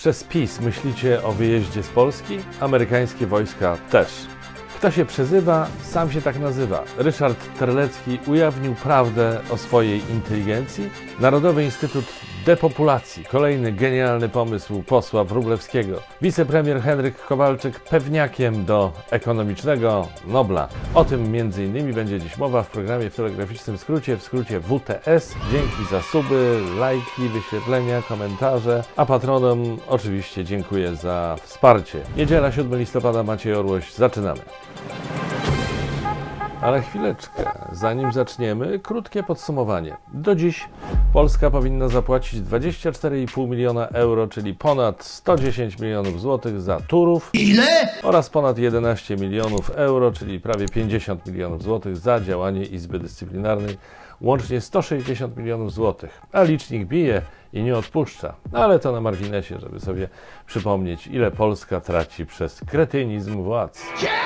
Przez PiS myślicie o wyjeździe z Polski? Amerykańskie wojska też. Kto się przezywa, sam się tak nazywa. Ryszard Terlecki ujawnił prawdę o swojej inteligencji. Narodowy Instytut Depopulacji. Kolejny genialny pomysł posła Wróblewskiego. Wicepremier Henryk Kowalczyk pewniakiem do ekonomicznego Nobla. O tym m.in. będzie dziś mowa w programie w telegraficznym skrócie, w skrócie WTS. Dzięki za suby, lajki, wyświetlenia, komentarze. A patronom oczywiście dziękuję za wsparcie. Niedziela 7 listopada, Maciej Orłoś. Zaczynamy. Ale chwileczkę, zanim zaczniemy, krótkie podsumowanie. Do dziś Polska powinna zapłacić 24,5 miliona euro, czyli ponad 110 milionów złotych za Turów. Ile? Oraz ponad 11 milionów euro, czyli prawie 50 milionów złotych za działanie Izby Dyscyplinarnej. Łącznie 160 milionów złotych. A licznik bije i nie odpuszcza. Ale to na marginesie, żeby sobie przypomnieć, ile Polska traci przez kretynizm władz.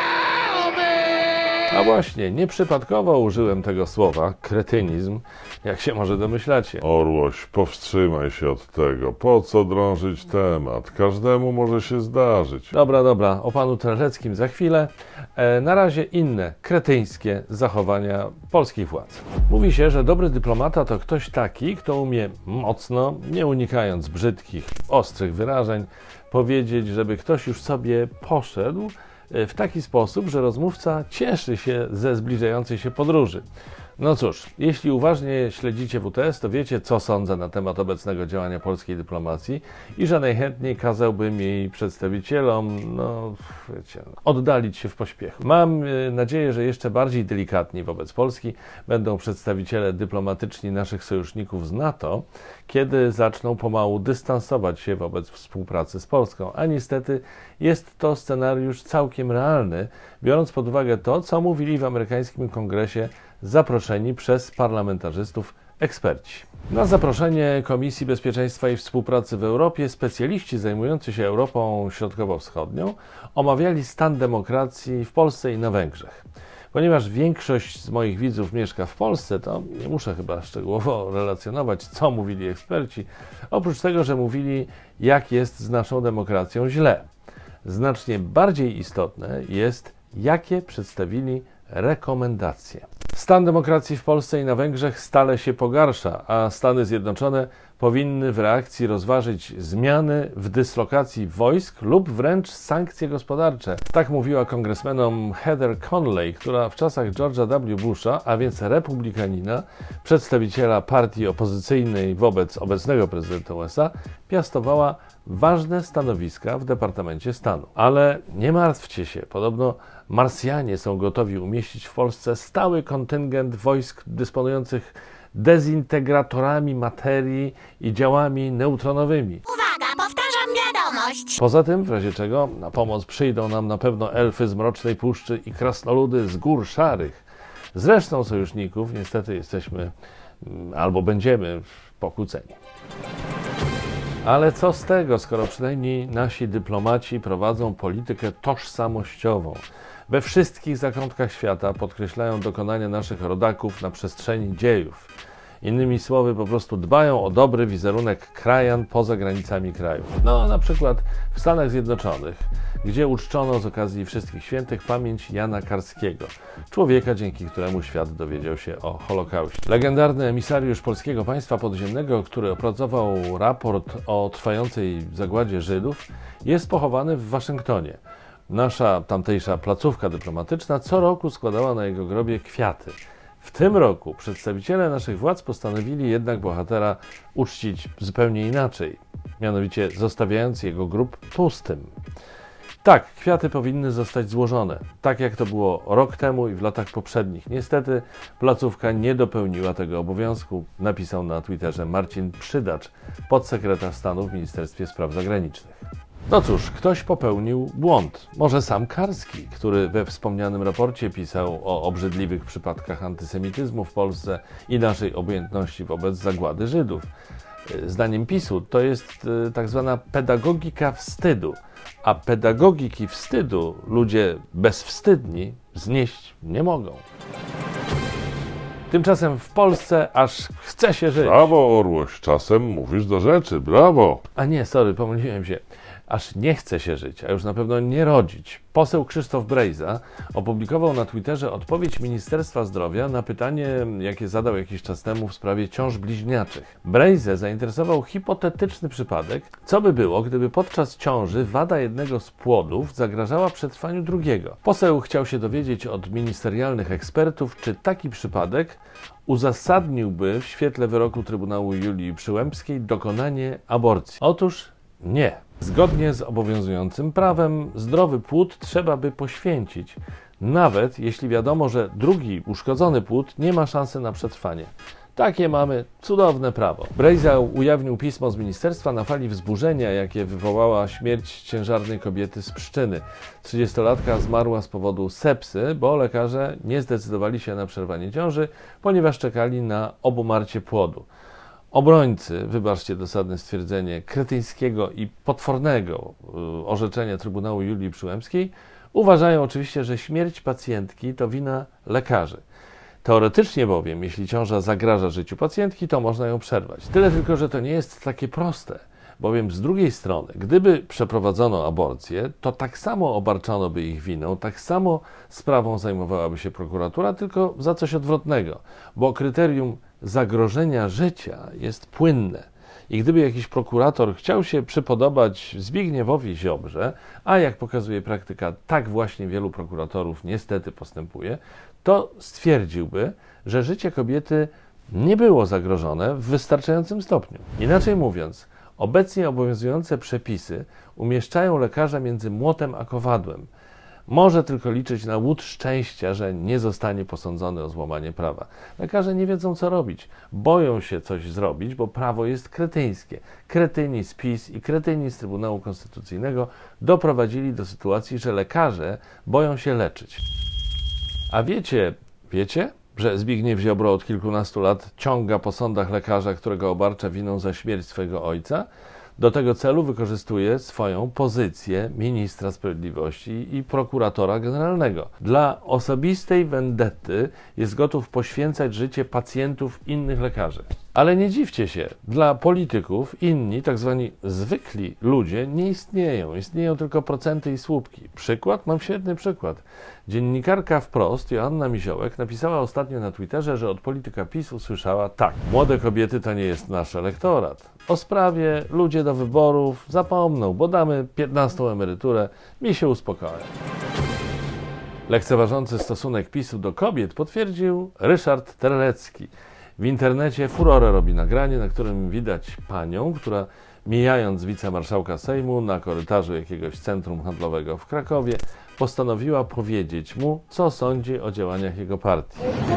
A właśnie, nieprzypadkowo użyłem tego słowa, kretynizm, jak się może domyślacie. Orłoś, powstrzymaj się od tego. Po co drążyć temat? Każdemu może się zdarzyć. Dobra, o panu Terleckim za chwilę. Na razie inne, kretyńskie zachowania polskich władz. Mówi się, że dobry dyplomata to ktoś taki, kto umie mocno, nie unikając brzydkich, ostrych wyrażeń, powiedzieć, żeby ktoś już sobie poszedł, w taki sposób, że rozmówca cieszy się ze zbliżającej się podróży. No cóż, jeśli uważnie śledzicie WTS, to wiecie, co sądzę na temat obecnego działania polskiej dyplomacji i że najchętniej kazałbym jej przedstawicielom, oddalić się w pośpiechu. Mam nadzieję, że jeszcze bardziej delikatni wobec Polski będą przedstawiciele dyplomatyczni naszych sojuszników z NATO, kiedy zaczną pomału dystansować się wobec współpracy z Polską. A niestety jest to scenariusz całkiem realny, biorąc pod uwagę to, co mówili w amerykańskim kongresie zaproszeni przez parlamentarzystów eksperci. Na zaproszenie Komisji Bezpieczeństwa i Współpracy w Europie specjaliści zajmujący się Europą Środkowo-Wschodnią omawiali stan demokracji w Polsce i na Węgrzech. Ponieważ większość z moich widzów mieszka w Polsce, to nie muszę chyba szczegółowo relacjonować, co mówili eksperci, oprócz tego, że mówili, jak jest z naszą demokracją źle. Znacznie bardziej istotne jest, jakie przedstawili rekomendacje. Stan demokracji w Polsce i na Węgrzech stale się pogarsza, a Stany Zjednoczone powinny w reakcji rozważyć zmiany w dyslokacji wojsk lub wręcz sankcje gospodarcze. Tak mówiła kongresmenom Heather Conley, która w czasach George'a W. Busha, a więc republikanina, przedstawiciela partii opozycyjnej wobec obecnego prezydenta USA, piastowała ważne stanowiska w Departamencie Stanu. Ale nie martwcie się, podobno Marsjanie są gotowi umieścić w Polsce stały kontyngent wojsk dysponujących dezintegratorami materii i działami neutronowymi. Uwaga, powtarzam wiadomość. Poza tym, w razie czego, na pomoc przyjdą nam na pewno elfy z Mrocznej Puszczy i krasnoludy z Gór Szarych. Zresztą sojuszników niestety jesteśmy albo będziemy pokłóceni. Ale co z tego, skoro przynajmniej nasi dyplomaci prowadzą politykę tożsamościową. We wszystkich zakątkach świata podkreślają dokonania naszych rodaków na przestrzeni dziejów. Innymi słowy, po prostu dbają o dobry wizerunek krajan poza granicami kraju. No, na przykład w Stanach Zjednoczonych, gdzie uczczono z okazji Wszystkich Świętych pamięć Jana Karskiego, człowieka, dzięki któremu świat dowiedział się o Holokauście. Legendarny emisariusz Polskiego Państwa Podziemnego, który opracował raport o trwającej zagładzie Żydów, jest pochowany w Waszyngtonie. Nasza tamtejsza placówka dyplomatyczna co roku składała na jego grobie kwiaty. W tym roku przedstawiciele naszych władz postanowili jednak bohatera uczcić zupełnie inaczej, mianowicie zostawiając jego grób pustym. Tak, kwiaty powinny zostać złożone, tak jak to było rok temu i w latach poprzednich. Niestety placówka nie dopełniła tego obowiązku, napisał na Twitterze Marcin Przydacz, podsekretarz stanu w Ministerstwie Spraw Zagranicznych. No cóż, ktoś popełnił błąd. Może sam Karski, który we wspomnianym raporcie pisał o obrzydliwych przypadkach antysemityzmu w Polsce i naszej obojętności wobec zagłady Żydów. Zdaniem PiS-u to jest tak zwana pedagogika wstydu, a pedagogiki wstydu ludzie bezwstydni znieść nie mogą. Tymczasem w Polsce aż chce się żyć. Brawo, Orłoś, czasem mówisz do rzeczy, brawo. A nie, sorry, pomyliłem się. Aż nie chce się żyć, a już na pewno nie rodzić. Poseł Krzysztof Brejza opublikował na Twitterze odpowiedź Ministerstwa Zdrowia na pytanie, jakie zadał jakiś czas temu w sprawie ciąż bliźniaczych. Brejzę zainteresował hipotetyczny przypadek, co by było, gdyby podczas ciąży wada jednego z płodów zagrażała przetrwaniu drugiego. Poseł chciał się dowiedzieć od ministerialnych ekspertów, czy taki przypadek uzasadniłby w świetle wyroku Trybunału Julii Przyłębskiej dokonanie aborcji. Otóż nie. Zgodnie z obowiązującym prawem zdrowy płód trzeba by poświęcić, nawet jeśli wiadomo, że drugi uszkodzony płód nie ma szansy na przetrwanie. Takie mamy cudowne prawo. Brejza ujawnił pismo z ministerstwa na fali wzburzenia, jakie wywołała śmierć ciężarnej kobiety z Pszczyny. 30-latka zmarła z powodu sepsy, bo lekarze nie zdecydowali się na przerwanie ciąży, ponieważ czekali na obumarcie płodu. Obrońcy, wybaczcie dosadne stwierdzenie, kretyńskiego i potwornego orzeczenia Trybunału Julii Przyłębskiej, uważają oczywiście, że śmierć pacjentki to wina lekarzy. Teoretycznie bowiem, jeśli ciąża zagraża życiu pacjentki, to można ją przerwać. Tyle tylko, że to nie jest takie proste, bowiem z drugiej strony, gdyby przeprowadzono aborcję, to tak samo obarczano by ich winą, tak samo sprawą zajmowałaby się prokuratura, tylko za coś odwrotnego, bo kryterium zagrożenia życia jest płynne. I gdyby jakiś prokurator chciał się przypodobać Zbigniewowi Ziobrze, a jak pokazuje praktyka, tak właśnie wielu prokuratorów niestety postępuje, to stwierdziłby, że życie kobiety nie było zagrożone w wystarczającym stopniu. Inaczej mówiąc, obecnie obowiązujące przepisy umieszczają lekarza między młotem a kowadłem. Może tylko liczyć na łód szczęścia, że nie zostanie posądzony o złamanie prawa. Lekarze nie wiedzą, co robić. Boją się coś zrobić, bo prawo jest kretyńskie. Kretyni z PiS i kretyni z Trybunału Konstytucyjnego doprowadzili do sytuacji, że lekarze boją się leczyć. A wiecie, że Zbigniew Ziobro od kilkunastu lat ciąga po sądach lekarza, którego obarcza winą za śmierć swojego ojca? Do tego celu wykorzystuje swoją pozycję ministra sprawiedliwości i prokuratora generalnego. Dla osobistej wendety jest gotów poświęcać życie pacjentów innych lekarzy. Ale nie dziwcie się, dla polityków inni, tak zwani zwykli ludzie nie istnieją. Istnieją tylko procenty i słupki. Przykład? Mam świetny przykład. Dziennikarka Wprost, Joanna Miziołek, napisała ostatnio na Twitterze, że od polityka PiS usłyszała tak: młode kobiety to nie jest nasz elektorat. O sprawie ludzie do wyborów zapomną, bo damy 15. emeryturę, mi się uspokoję. Lekceważący stosunek PiS-u do kobiet potwierdził Ryszard Terlecki. W internecie furorę robi nagranie, na którym widać panią, która mijając wicemarszałka Sejmu na korytarzu jakiegoś centrum handlowego w Krakowie, postanowiła powiedzieć mu, co sądzi o działaniach jego partii.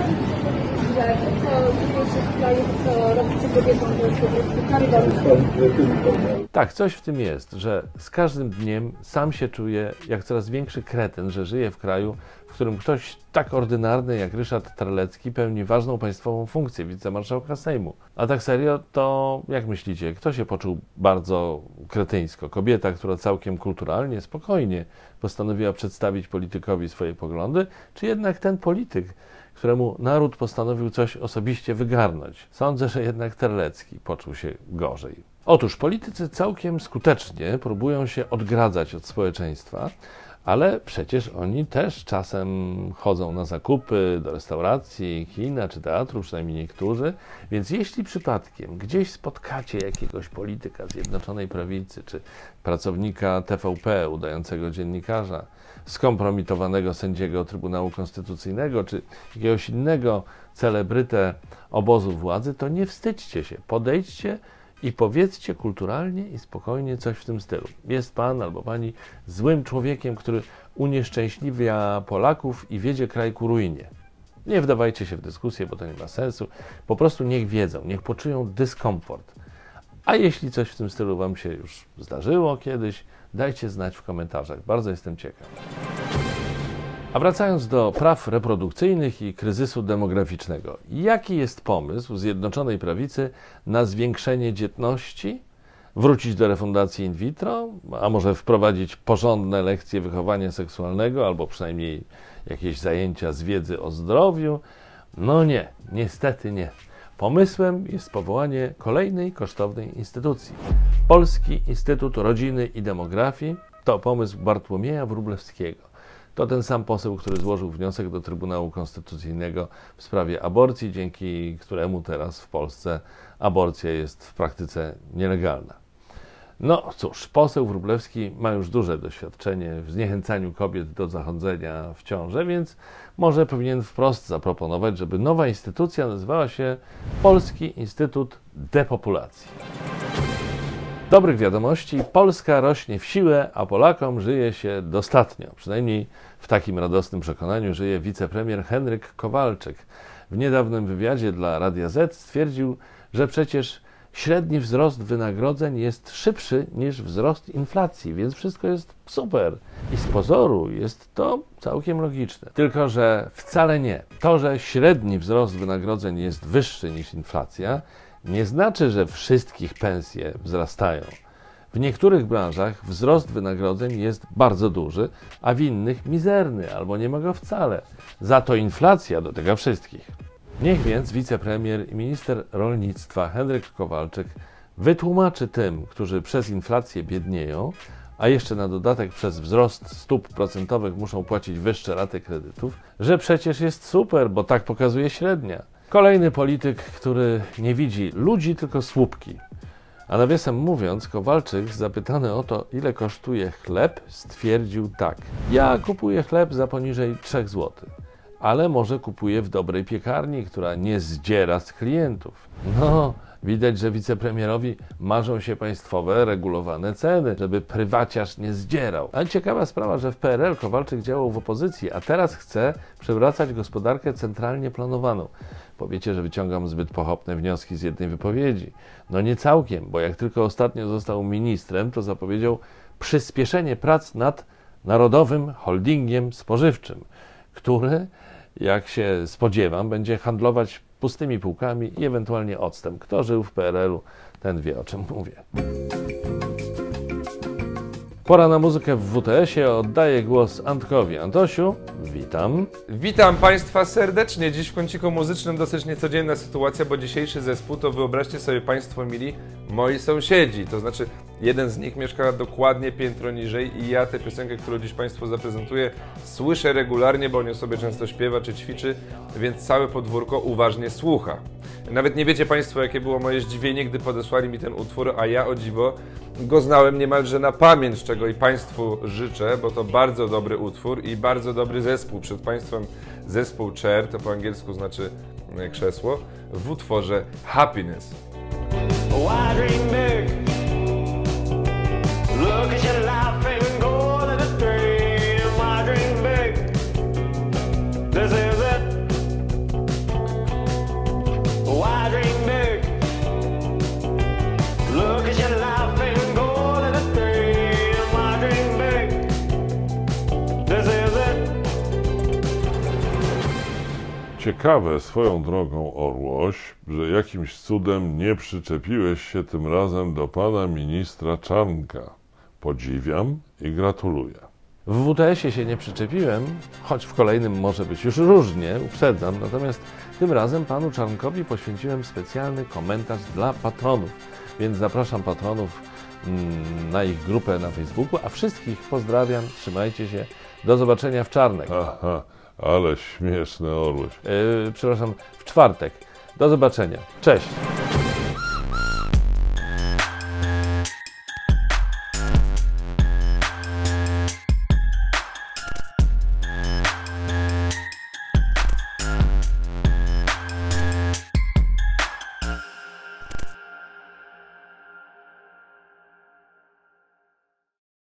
Tak, coś w tym jest, że z każdym dniem sam się czuje jak coraz większy kretyn, że żyje w kraju, w którym ktoś tak ordynarny jak Ryszard Terlecki pełni ważną państwową funkcję wicemarszałka Sejmu. A tak serio, to jak myślicie, kto się poczuł bardzo kretyńsko? Kobieta, która całkiem kulturalnie, spokojnie postanowiła przedstawić politykowi swoje poglądy, czy jednak ten polityk, któremu naród postanowił coś osobiście wygarnąć? Sądzę, że jednak Terlecki poczuł się gorzej. Otóż politycy całkiem skutecznie próbują się odgradzać od społeczeństwa, ale przecież oni też czasem chodzą na zakupy, do restauracji, kina czy teatru, przynajmniej niektórzy. Więc jeśli przypadkiem gdzieś spotkacie jakiegoś polityka Zjednoczonej Prawicy, czy pracownika TVP, udającego dziennikarza, skompromitowanego sędziego Trybunału Konstytucyjnego, czy jakiegoś innego celebrytę obozu władzy, to nie wstydźcie się, podejdźcie i powiedzcie kulturalnie i spokojnie coś w tym stylu. Jest pan albo pani złym człowiekiem, który unieszczęśliwia Polaków i wiedzie kraj ku ruinie. Nie wdawajcie się w dyskusję, bo to nie ma sensu. Po prostu niech wiedzą, niech poczują dyskomfort. A jeśli coś w tym stylu wam się już zdarzyło kiedyś, dajcie znać w komentarzach. Bardzo jestem ciekaw. A wracając do praw reprodukcyjnych i kryzysu demograficznego. Jaki jest pomysł Zjednoczonej Prawicy na zwiększenie dzietności? Wrócić do refundacji in vitro? A może wprowadzić porządne lekcje wychowania seksualnego albo przynajmniej jakieś zajęcia z wiedzy o zdrowiu? No nie, niestety nie. Pomysłem jest powołanie kolejnej kosztownej instytucji. Polski Instytut Rodziny i Demografii to pomysł Bartłomieja Wróblewskiego. To ten sam poseł, który złożył wniosek do Trybunału Konstytucyjnego w sprawie aborcji, dzięki któremu teraz w Polsce aborcja jest w praktyce nielegalna. No cóż, poseł Wróblewski ma już duże doświadczenie w zniechęcaniu kobiet do zachodzenia w ciążę, więc może powinien wprost zaproponować, żeby nowa instytucja nazywała się Polski Instytut Depopulacji. Dobrych wiadomości, Polska rośnie w siłę, a Polakom żyje się dostatnio. Przynajmniej w takim radosnym przekonaniu żyje wicepremier Henryk Kowalczyk. W niedawnym wywiadzie dla Radia Z stwierdził, że przecież średni wzrost wynagrodzeń jest szybszy niż wzrost inflacji, więc wszystko jest super. I z pozoru jest to całkiem logiczne. Tylko że wcale nie. To, że średni wzrost wynagrodzeń jest wyższy niż inflacja, nie znaczy, że wszystkich pensje wzrastają. W niektórych branżach wzrost wynagrodzeń jest bardzo duży, a w innych mizerny albo nie ma go wcale. Za to inflacja dotyka wszystkich. Niech więc wicepremier i minister rolnictwa Henryk Kowalczyk wytłumaczy tym, którzy przez inflację biednieją, a jeszcze na dodatek przez wzrost stóp procentowych muszą płacić wyższe raty kredytów, że przecież jest super, bo tak pokazuje średnia. Kolejny polityk, który nie widzi ludzi, tylko słupki. A nawiasem mówiąc, Kowalczyk, zapytany o to, ile kosztuje chleb, stwierdził tak. Ja kupuję chleb za poniżej 3 zł, ale może kupuję w dobrej piekarni, która nie zdziera z klientów. No, widać, że wicepremierowi marzą się państwowe, regulowane ceny, żeby prywaciarz nie zdzierał. Ale ciekawa sprawa, że w PRL Kowalczyk działał w opozycji, a teraz chce przywracać gospodarkę centralnie planowaną. Powiecie, że wyciągam zbyt pochopne wnioski z jednej wypowiedzi. No nie całkiem, bo jak tylko ostatnio został ministrem, to zapowiedział przyspieszenie prac nad Narodowym Holdingiem Spożywczym, który, jak się spodziewam, będzie handlować pustymi półkami i ewentualnie octem. Kto żył w PRL-u, ten wie, o czym mówię. Pora na muzykę w WTS-ie. Oddaję głos Antkowi. Antosiu, witam. Witam Państwa serdecznie. Dziś w kąciku muzycznym dosyć niecodzienna sytuacja, bo dzisiejszy zespół to, wyobraźcie sobie Państwo mili, moi sąsiedzi. To znaczy jeden z nich mieszka dokładnie piętro niżej i ja tę piosenkę, którą dziś Państwu zaprezentuję, słyszę regularnie, bo on ją sobie często śpiewa czy ćwiczy, więc całe podwórko uważnie słucha. Nawet nie wiecie Państwo, jakie było moje zdziwienie, gdy podesłali mi ten utwór, a ja o dziwo go znałem niemalże na pamięć, z czego i Państwu życzę, bo to bardzo dobry utwór i bardzo dobry zespół. Przed Państwem zespół Chair, to po angielsku znaczy krzesło, w utworze Happiness. Ciekawe swoją drogą, Orłoś, że jakimś cudem nie przyczepiłeś się tym razem do pana ministra Czarnka. Podziwiam i gratuluję. W WTS-ie się nie przyczepiłem, choć w kolejnym może być już różnie, uprzedzam, natomiast tym razem panu Czarnkowi poświęciłem specjalny komentarz dla patronów, więc zapraszam patronów na ich grupę na Facebooku, a wszystkich pozdrawiam, trzymajcie się, do zobaczenia w czarnek. Aha, ale śmieszne, Orłoś. Przepraszam, w czwartek. Do zobaczenia. Cześć.